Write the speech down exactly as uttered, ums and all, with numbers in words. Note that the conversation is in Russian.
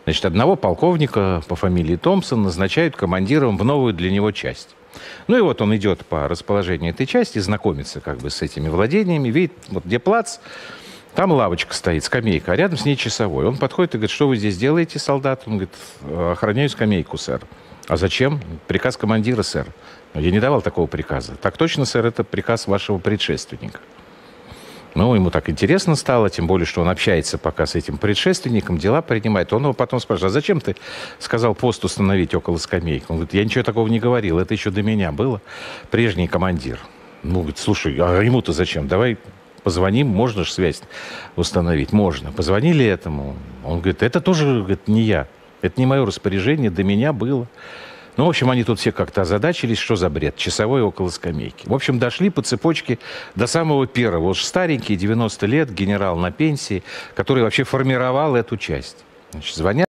Значит, одного полковника по фамилии Томпсон назначают командиром в новую для него часть. Ну и вот он идет по расположению этой части, знакомится как бы с этими владениями, видит, вот где плац, там лавочка стоит, скамейка, а рядом с ней часовой. Он подходит и говорит: что вы здесь делаете, солдат? Он говорит: охраняю скамейку, сэр. А зачем? Приказ командира, сэр. Я не давал такого приказа. Так точно, сэр, это приказ вашего предшественника. Ну, ему так интересно стало, тем более, что он общается пока с этим предшественником, дела принимает. Он его потом спрашивает: а зачем ты сказал пост установить около скамейки? Он говорит: я ничего такого не говорил, это еще до меня было. Прежний командир. Ну, говорит: слушай, а ему-то зачем? Давай позвоним, можно же связь установить? Можно. Позвонили этому. Он говорит: это тоже, говорит, не я. Это не мое распоряжение, до меня было. Ну, в общем, они тут все как-то озадачились, что за бред. Часовой около скамейки. В общем, дошли по цепочке до самого первого. Уж старенький, девяносто лет, генерал на пенсии, который вообще формировал эту часть. Значит, звонят.